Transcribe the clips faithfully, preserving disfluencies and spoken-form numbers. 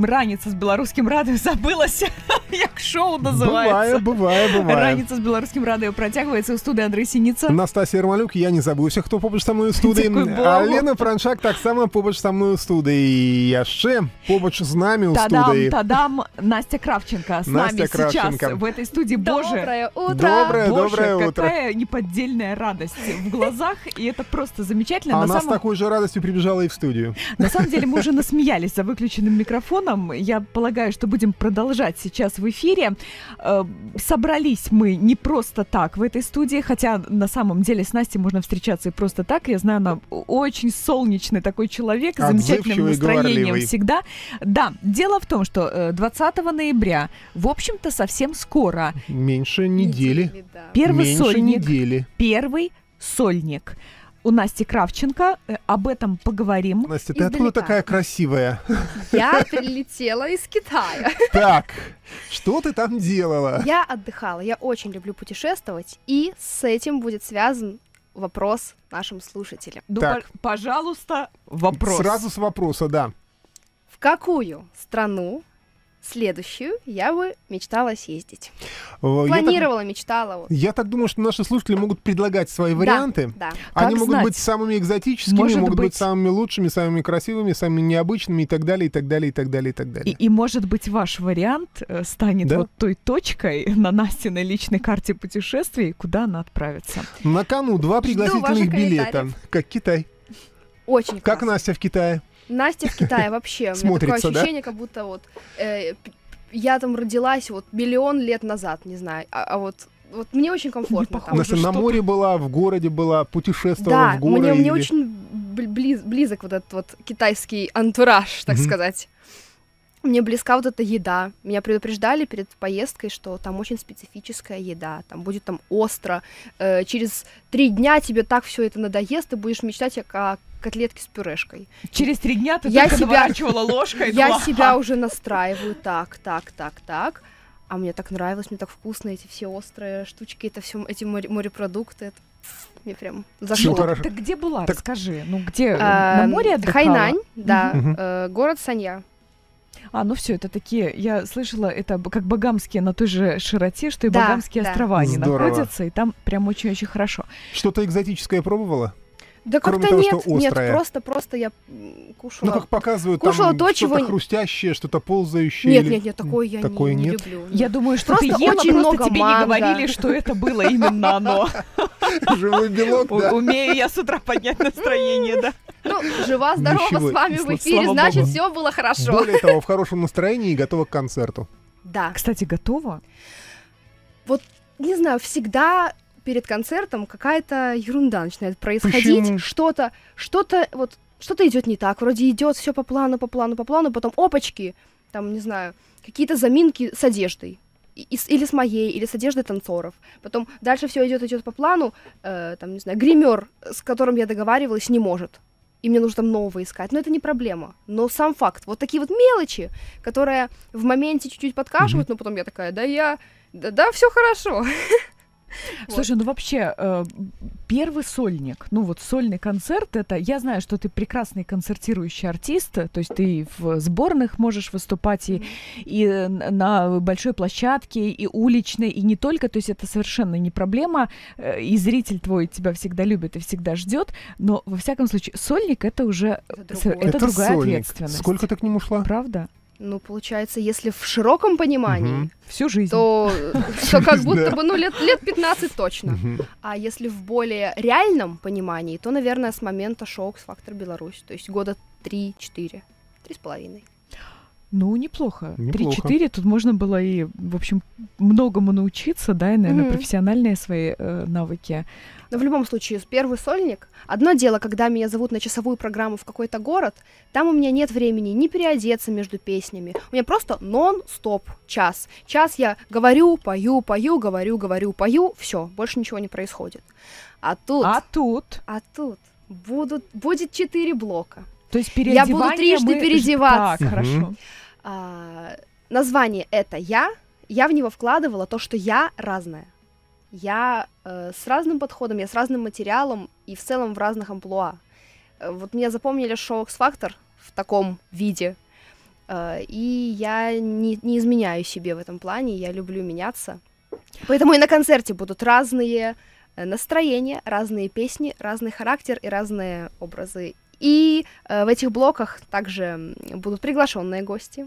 Раніца з беларускім радыё забылася, як шоу называется. Бывае, бывае, бывае. Раніца з беларускім радыё працягваецца ў студыі Андрэй Сініца. Настасья Ярмалюк, я не забыўся, хто побач са мной у студыі. А Лена Франчак таксама побач са мной у студыі. І яшчэ побач з намі ў студыі. Тадам, тадам, Настя Кравченко с нами сейчас в этой студии. Боже, доброе утро. Доброе, Боже, доброе утро. Какая неподдельная радость в глазах, и это просто замечательно. А На она самом... с такой же радостью прибежала и в студию. На самом деле мы уже насмеялись за выключенным микрофоном. Я полагаю, что будем продолжать сейчас в эфире. Собрались мы не просто так в этой студии, хотя на самом деле с Настей можно встречаться и просто так. Я знаю, она очень солнечный такой человек, с замечательным настроением всегда. Да, дело в том, что двадцатого ноября, в общем-то, совсем скоро. Меньше недели. Недели, да. Первый Меньше сольник. недели. Первый сольник. У Насти Кравченко. Об этом поговорим. Настя, ты Издалека. откуда такая красивая? Я прилетела из Китая. Так, что ты там делала? Я отдыхала. Я очень люблю путешествовать. И с этим будет связан вопрос нашим слушателям. Ну, Так. по- пожалуйста, вопрос. Сразу с вопроса, да. В какую страну следующую я бы мечтала съездить? Э, я Планировала, мечтала. Вот. так, я так думаю, что наши слушатели могут предлагать свои варианты. Да, да. Они Как могут знать? быть самыми экзотическими, Может могут быть... быть- самыми лучшими, самыми красивыми, самыми необычными и так далее, и так далее, и так далее, и так И, далее. и, может быть, ваш вариант э, станет Да? вот той точкой на Настиной личной карте путешествий, куда она отправится. На кону два пригласительных ваших билета. комментариев. Как Китай. Очень Как классно. Настя в Китае. Настя в Китае вообще. У меня такое Смотрится, да? ощущение, как будто вот э, п- я там родилась вот миллион лет назад, не знаю. А, а вот, вот мне очень комфортно там. похоже. Настя на что-то. море была, в городе была, путешествовала Да, в горы. мне, мне или- очень бл- близ- близок вот этот вот китайский антураж, так Мгм. сказать. Мне близка вот эта еда. Меня предупреждали перед поездкой, что там очень специфическая еда. Там будет там остро. Э, через три дня тебе так все это надоест, ты будешь мечтать о ко- котлетке с пюрешкой. Через три дня ты Я только себя- наворачивала ложкой. и Я думала, себя «Ха». уже настраиваю так, так, так, так. А мне так нравилось, мне так вкусно эти все острые штучки, это все эти море- морепродукты. Это мне прям зашло. Ну, хорошо. Так где была? Так- Расскажи. Ну, где? А, На море отдыхала? Хайнань, да, Мгм. э, город Санья. А, ну все, это такие, я слышала, это б- как Багамские на той же широте, что и Да, Багамские да. острова они Здорово. находятся, и там прям очень-очень хорошо. Что-то экзотическое пробовала? Да Кроме как-то того, нет, что нет, острое. просто, просто я м, кушала. Ну, как показывают, Кушала там то, что-то чего не- хрустящее, что-то ползающее. Нет, или- нет, нет, такое я Такое не, не нет? люблю. Я думаю, что Просто ты ела, очень просто много тебе манго. не говорили, что это было именно оно. Живой белок, У- да. Умею я с утра поднять настроение, да. Ну, жива, здорова Ничего, с вами в слава эфире, богу. значит, все было хорошо. Более того, в хорошем настроении и готова к концерту. Да. Кстати, готова? Не знаю, всегда перед концертом какая-то ерунда начинает происходить, Почему? что-то, что-то, вот, что-то идет не так, вроде идет все по плану, по плану, по плану, потом опачки, там, не знаю, какие-то заминки с одеждой. И- и с- или с моей, или с одеждой танцоров. Потом дальше все идет, идет по плану, э, там, не знаю, гример, с которым я договаривалась, не может. И мне нужно там нового искать. Но это не проблема. Но сам факт. Вот такие вот мелочи, которые в моменте чуть-чуть подкашивают, но потом я такая, да я, да, да все хорошо. Слушай, ну вообще, э, первый сольник, ну вот сольный концерт, это, я знаю, что ты прекрасный концертирующий артист, то есть ты в сборных можешь выступать и, и н- на большой площадке, и уличной, и не только, то есть это совершенно не проблема, э, и зритель твой тебя всегда любит и всегда ждет, но во всяком случае сольник это уже Это со- другое. это другая сольник. ответственность. Сколько ты к нему шла? Правда? Ну, получается, если в широком понимании, Мгм. Всю жизнь. то, то как жизнь, будто да. бы, ну, лет, лет пятнадцать точно. Мгм. А если в более реальном понимании, то, наверное, с момента шоу «X-Factor Беларусь». То есть года три-четыре. Три с половиной. Ну, неплохо. Неплохо. Три-четыре, тут можно было и, в общем, многому научиться, да, и, наверное, Мгм. профессиональные свои э, навыки. Но в любом случае, первый сольник. Одно дело, когда меня зовут на часовую программу в какой-то город, там у меня нет времени ни переодеться между песнями. У меня просто нон-стоп час. Час я говорю, пою, пою, говорю, говорю, пою, все, больше ничего не происходит. А тут, А тут, а тут будут, будет четыре блока. то есть Я переодевание буду трижды мы- переодеваться. Так, Мгм. хорошо. А, название «Это я», я в него вкладывала то, что я разная. Я э, с разным подходом, я с разным материалом и в целом в разных амплуа. Э, вот мне запомнили шоу X-Factor в таком виде. э, и я не, не изменяю себе в этом плане, я люблю меняться. Поэтому и на концерте будут разные настроения, разные песни, разный характер и разные образы. И э, в этих блоках также будут приглашенные гости.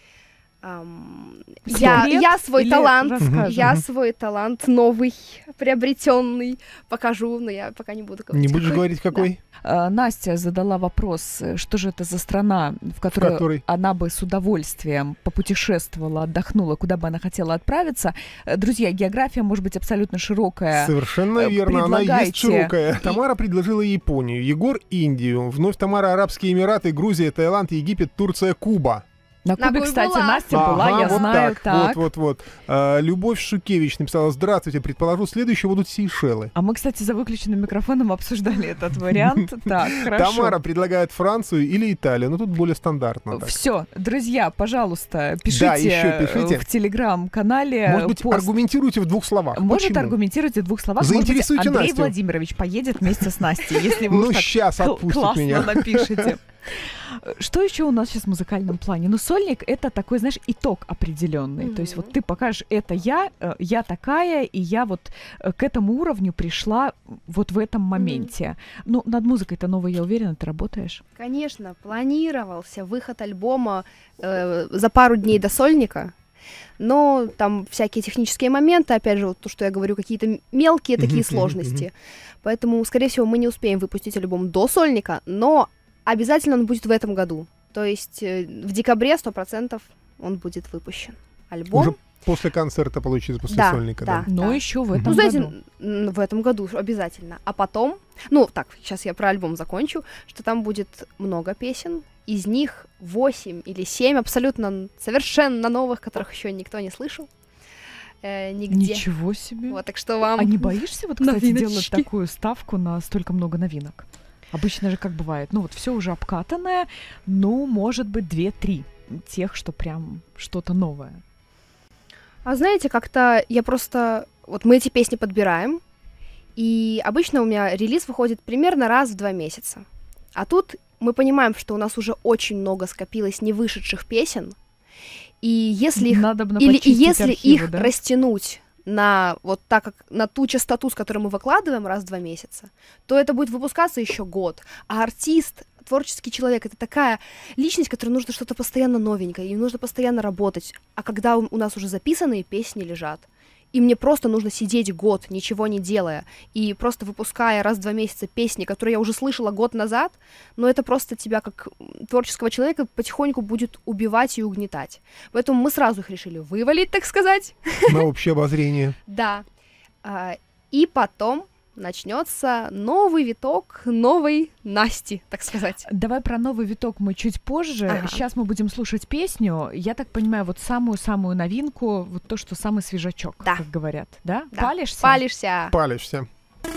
Um, я, я свой талант, расскажем? я свой талант новый, приобретенный покажу, но я пока не буду говорить. Не будешь какой. говорить, какой? Да. Настя задала вопрос, что же это за страна, в которую в которой... она бы с удовольствием попутешествовала, отдохнула, куда бы она хотела отправиться. Друзья, география может быть абсолютно широкая. Совершенно верно, она есть широкая. И... Тамара предложила Японию, Егор — Индию, вновь Тамара — Арабские Эмираты, Грузия, Таиланд, Египет, Турция, Куба. На Кубе, На кстати, была. Настя ага, была, я вот знаю, так. так. Вот, вот, вот. А, Любовь Шукевич написала: здравствуйте, предположу, следующие будут Сейшелы. А мы, кстати, за выключенным микрофоном обсуждали этот вариант. Так, хорошо. Тамара предлагает Францию или Италию, но тут более стандартно. Все, друзья, пожалуйста, пишите в телеграм-канале. Может быть, аргументируйте в двух словах. Может, аргументируйте в двух словах. Заинтересуйте Андрей Настю. Владимирович поедет вместе с Настей, если вы ну, сейчас отпустит меня. классно напишите. Что еще у нас сейчас в музыкальном плане? Ну, сольник — это такой, знаешь, итог определенный. Mm-hmm. То есть вот ты покажешь, это я, я такая, и я вот к этому уровню пришла вот в этом моменте. Mm-hmm. Ну, над музыкой-то новой, я уверена, ты работаешь? Конечно, планировался выход альбома э, за пару дней до сольника. Но там всякие технические моменты, опять же, вот то, что я говорю, какие-то мелкие такие mm-hmm. сложности. Mm-hmm. Поэтому, скорее всего, мы не успеем выпустить альбом до сольника, но обязательно он будет в этом году. То есть э, в декабре сто процентов он будет выпущен. Альбом. Уже после концерта, получится, после да, сольника. Да, да, но да. еще в этом ну, знаете, году. В этом году обязательно. А потом, ну так, сейчас я про альбом закончу, что там будет много песен. Из них восемь или семь абсолютно совершенно новых, которых еще никто не слышал. Э, нигде. Ничего себе. Вот, так что вам... А не боишься, вот, кстати, новиночки. делать такую ставку на столько много новинок? Обычно же как бывает, ну вот все уже обкатанное, ну, может быть, две-три тех, что прям что-то новое. А знаете, как-то я просто... Вот мы эти песни подбираем, и обычно у меня релиз выходит примерно раз в два месяца. А тут мы понимаем, что у нас уже очень много скопилось невышедших песен, и если их, Надо бы или, и если архивы, их да? растянуть на вот так как на ту частоту, с которой мы выкладываем раз в два месяца, то это будет выпускаться еще год. А артист, творческий человек — это такая личность, которой нужно что-то постоянно новенькое, им нужно постоянно работать. А когда у, у нас уже записанные песни лежат, и мне просто нужно сидеть год, ничего не делая, и просто выпуская раз в два месяца песни, которые я уже слышала год назад, но это просто тебя, как творческого человека, потихоньку будет убивать и угнетать. Поэтому мы сразу их решили вывалить, так сказать. На общее обозрение. Да. И потом начнется новый виток новой Насти, так сказать. Давай про новый виток мы чуть позже. Ага. Сейчас мы будем слушать песню. Я так понимаю, вот самую-самую новинку, вот то, что самый свежачок, да. как говорят, да? да? Палишься? Палишься. Палишься.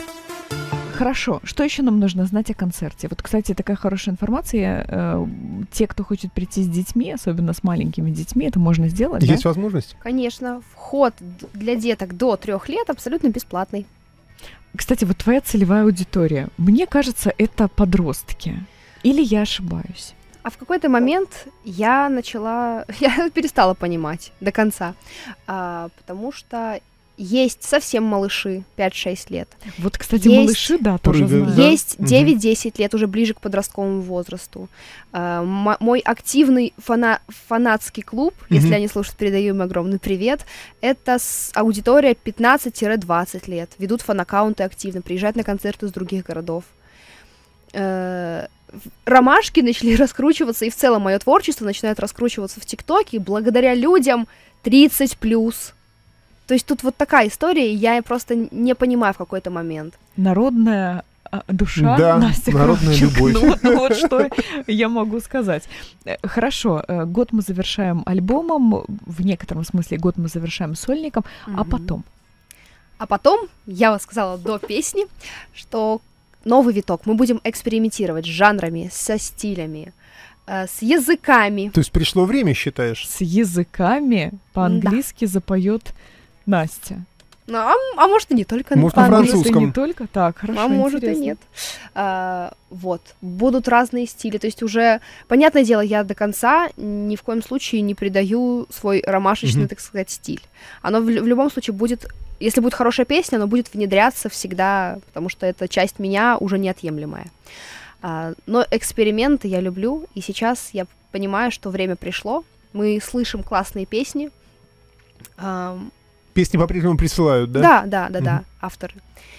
Хорошо. Что еще нам нужно знать о концерте? Вот, кстати, такая хорошая информация. Э, те, кто хочет прийти с детьми, особенно с маленькими детьми, это можно сделать, Есть да? возможность? Конечно. Вход для деток до трех лет абсолютно бесплатный. Кстати, вот твоя целевая аудитория, мне кажется, это подростки. Или я ошибаюсь? А в какой-то момент я начала, я перестала понимать до конца, а, потому что есть совсем малыши, пять-шесть лет. Вот, кстати, есть, малыши, да, тоже прыгают, знаю. Есть девять-десять лет, уже ближе к подростковому возрасту. А, м- мой активный фана- фанатский клуб, mm-hmm. если они слушают, передаю им огромный привет, это с- аудитория пятнадцать-двадцать лет. Ведут фан-аккаунты активно, приезжают на концерты из других городов. Э- ромашки начали раскручиваться, и в целом мое творчество начинает раскручиваться в ТикТоке благодаря людям тридцать плюс. То есть тут вот такая история, и я просто не понимаю в какой-то момент. Народная а, душа, да, Настя народная Кравченко. любовь. Ну, вот, ну вот что я могу сказать. Хорошо, год мы завершаем альбомом, в некотором смысле год мы завершаем сольником, mm-hmm. а потом? А потом, я вам сказала до песни, что новый виток, мы будем экспериментировать с жанрами, со стилями, с языками. То есть пришло время, считаешь? С языками по-английски да. запоет Настя. Ну, а, а может и не только может, на французском. Не только так, хорошо, а может интересно. и нет. А, вот, будут разные стили, то есть уже, понятное дело, я до конца ни в коем случае не придаю свой ромашечный, mm-hmm. так сказать, стиль. Оно в, в любом случае будет, если будет хорошая песня, оно будет внедряться всегда, потому что это часть меня уже неотъемлемая. А, но эксперименты я люблю, и сейчас я понимаю, что время пришло, мы слышим классные песни. А, Песни по-прежнему присылают, да? Да, да, да, mm-hmm. да, авторы.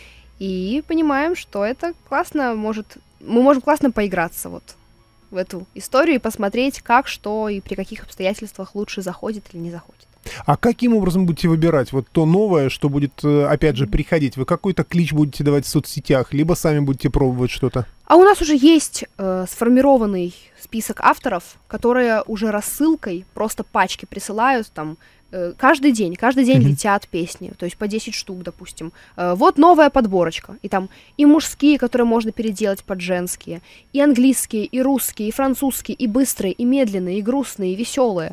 И понимаем, что это классно может... Мы можем классно поиграться вот в эту историю и посмотреть, как, что и при каких обстоятельствах лучше заходит или не заходит. А каким образом будете выбирать вот то новое, что будет, опять же, приходить? Вы какой-то клич будете давать в соцсетях, либо сами будете пробовать что-то? А у нас уже есть э, сформированный список авторов, которые уже рассылкой просто пачки присылают там, каждый день, каждый день mm-hmm. летят песни, то есть по десять штук, допустим. Вот новая подборочка, и там и мужские, которые можно переделать под женские, и английские, и русские, и французские, и быстрые, и медленные, и грустные, и веселые,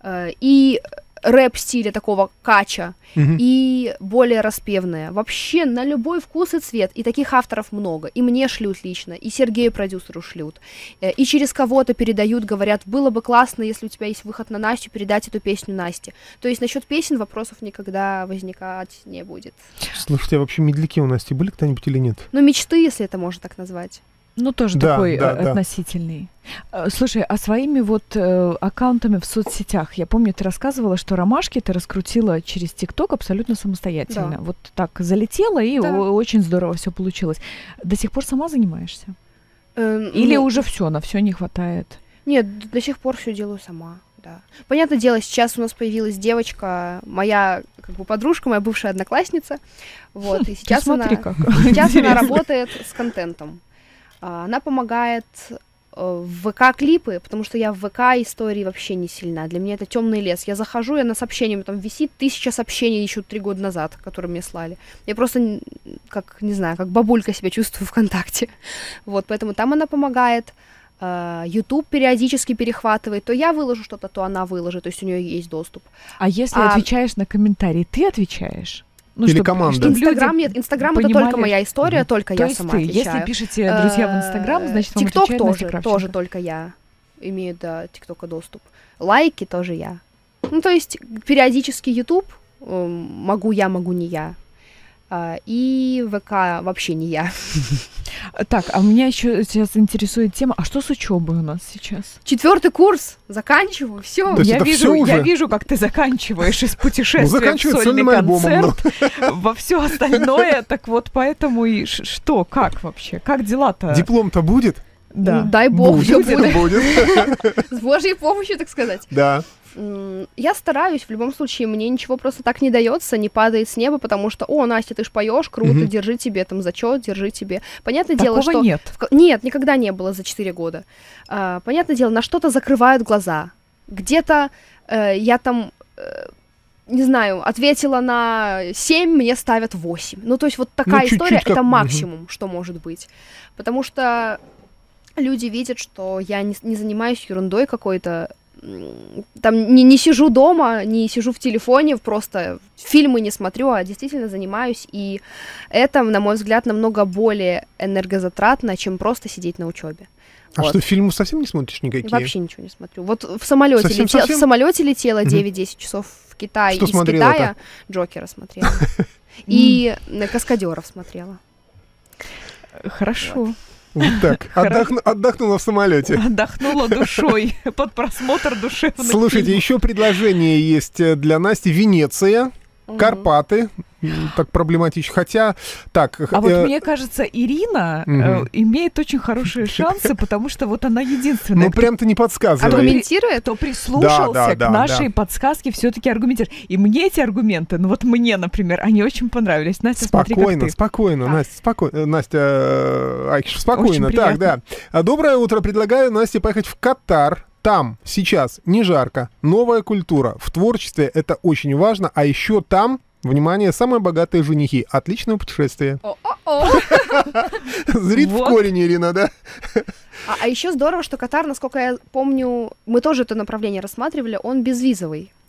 и рэп-стиля такого кача, mm-hmm. и более распевные. Вообще на любой вкус и цвет. И таких авторов много. И мне шлют лично, и Сергею продюсеру шлют. И через кого-то передают, говорят, было бы классно, если у тебя есть выход на Настю, передать эту песню Насте. То есть насчет песен вопросов никогда возникать не будет. Слушайте, а вообще медляки у Насти были кто-нибудь или нет? Ну, мечты, если это можно так назвать. Ну, тоже да, такой да, относительный. Да. Слушай, а своими вот э, аккаунтами в соцсетях, я помню, ты рассказывала, что ромашки ты раскрутила через ТикТок абсолютно самостоятельно. Да. Вот так залетела, и да. очень здорово все получилось. До сих пор сама занимаешься? Э, Или ну... уже все, на все не хватает? Нет, до сих пор все делаю сама. Да. Понятное дело, сейчас у нас появилась девочка, моя как бы подружка, моя бывшая одноклассница. Вот, и сейчас, смотри, она, как. сейчас она работает с контентом. Она помогает в ВК-клипы, потому что я в ВК-истории вообще не сильна. Для меня это темный лес. Я захожу, я на сообщениями, там висит тысяча сообщений еще три года назад, которые мне слали. Я просто, как, не знаю, как бабулька себя чувствую ВКонтакте. Вот, поэтому там она помогает. YouTube периодически перехватывает. То я выложу что-то, то она выложит. То есть у нее есть доступ. А если а... отвечаешь на комментарии, ты отвечаешь? Ну, Или команда. Инстаграм нет, Инстаграм это только моя история, mm-hmm. только То я есть сама ты, отвечаю. Если пишете друзья в Инстаграм, значит вам TikTok отвечает тоже, Настя Кравченко. тоже только я имею до ТикТока доступ. Лайки тоже я. Ну, то есть периодически YouTube могу я, могу не я. И ВК вообще не я. Так, а меня еще сейчас интересует тема, а что с учебой у нас сейчас? Четвертый курс, заканчиваю, все. Я вижу, я вижу, как ты заканчиваешь из путешествия в сольный концерт во все остальное. Так вот, поэтому и что, как вообще, как дела-то? Диплом-то будет? Да. Дай бог, все будет. будет. С Божьей помощью, так сказать. Да. Я стараюсь, в любом случае, мне ничего просто так не дается, не падает с неба, потому что, о, Настя, ты ж поешь, круто, mm-hmm. держи тебе там зачет, держи тебе. Понятное Такого дело, что... нет. В... Нет, никогда не было за четыре года. А, понятное дело, на что-то закрывают глаза. Где-то э, я там... Э, не знаю, ответила на семь, мне ставят восемь. Ну, то есть вот такая ну, история, это как... максимум, mm-hmm. что может быть. Потому что люди видят, что я не, не занимаюсь ерундой какой-то, там не, не сижу дома, не сижу в телефоне, просто фильмы не смотрю, а действительно занимаюсь, и это, на мой взгляд, намного более энергозатратно, чем просто сидеть на учебе. А вот. Что, фильмы совсем не смотришь никакие? Вообще ничего не смотрю. Вот в самолете, совсем, летел, совсем? в самолете летела девять-десять часов в Китай, что из смотрела-то? Китая Джокера смотрела. И Каскадеров смотрела. Хорошо. Вот так. Отдохну, отдохнула в самолете. Отдохнула душой под просмотр душевных Слушайте, фильмов. еще предложение есть для Насти. Венеция, угу. Карпаты. Так проблематично. Хотя, так... А э... вот мне кажется, Ирина угу. э, имеет очень хорошие шансы, потому что вот она единственная. Ну, прям-то не подсказывает. Аргументирует? Кто прислушался да, да, к да, нашей да. подсказке, все-таки аргументирует. И мне эти аргументы, ну вот мне, например, они очень понравились. Настя, спокойно, смотри, как ты. Спокойно, да. Настя, спокойно. Настя Айкиш, спокойно. Так, да. Доброе утро. Предлагаю Насте поехать в Катар. Там сейчас не жарко, новая культура. В творчестве это очень важно. А еще там... Внимание, самые богатые женихи. Отличного путешествия. Зрит в корень, Ирина, да? А еще здорово, что Катар, насколько я помню, мы тоже это направление рассматривали, он безвизовый.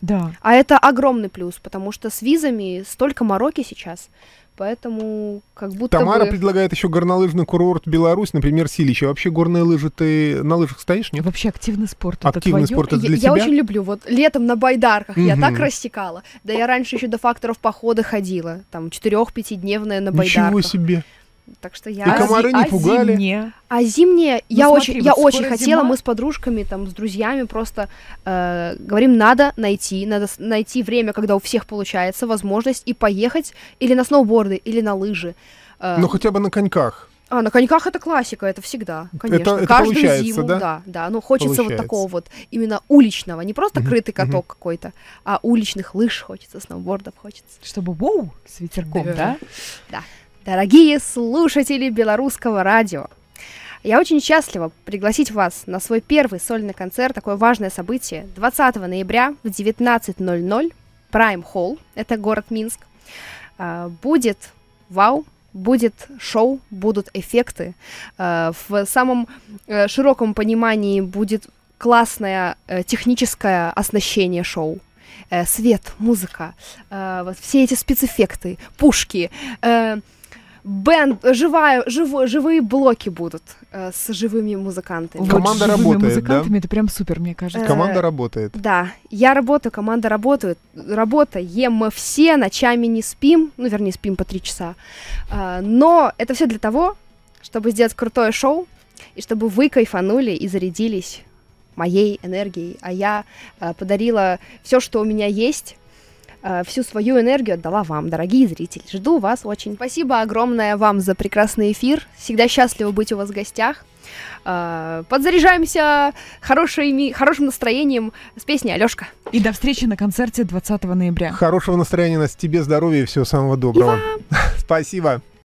Да. А это огромный плюс, потому что с визами столько мороки сейчас. Поэтому как будто Тамара бы... предлагает еще горнолыжный курорт Беларусь, например, Силища. Вообще горные лыжи, ты на лыжах стоишь, нет? Вообще активный спорт. Активный это спорт это для я, тебя? я очень люблю. Вот летом на байдарках Мгм. я так рассекала. Да я раньше еще до факторов похода ходила. Там четырех-пятидневная на байдарках. Ничего себе. Так что я... И комары не а пугали? зимнее? А зимнее я смотри, очень, вот я скоро очень хотела, зима. мы с подружками, там, с друзьями просто э, говорим, надо найти, надо с- найти время, когда у всех получается возможность и поехать или на сноуборды, или на лыжи. Э, Ну, хотя бы на коньках. А, на коньках это классика, это всегда, конечно. это Каждую получается, зиму, да? да, да. Ну, хочется Получается. вот такого вот именно уличного, не просто Мгм, крытый мгм. каток какой-то, а уличных лыж хочется, сноубордов хочется. Чтобы воу, с ветерком, Да. да? Дорогие слушатели белорусского радио, я очень счастлива пригласить вас на свой первый сольный концерт, такое важное событие, двадцатого ноября в девятнадцать ноль ноль, Prime Hall, это город Минск. А, Будет вау, будет шоу, будут эффекты. А, В самом э, широком понимании будет классное э, техническое оснащение шоу. Э, Свет, музыка, э, вот все эти спецэффекты, пушки, э, бенд, живая, живо, живые блоки будут э, с живыми музыкантами. Вот Команда с живыми работает, музыкантами это прям супер, мне кажется. Э, Команда работает. Да, я работаю, команда работает, работаем мы все, ночами не спим, ну, вернее, спим по три часа, А, но это все для того, чтобы сделать крутое шоу, и чтобы вы кайфанули и зарядились моей энергией, а я а, подарила все, что у меня есть, а, всю свою энергию отдала вам, дорогие зрители. Жду вас очень. Спасибо огромное вам за прекрасный эфир. Всегда счастлива быть у вас в гостях. А, подзаряжаемся хорошими, хорошим настроением с песней «Алёшка». И до встречи на концерте двадцатого ноября. Хорошего настроения, Настя, тебе здоровья и всего самого доброго. Спасибо.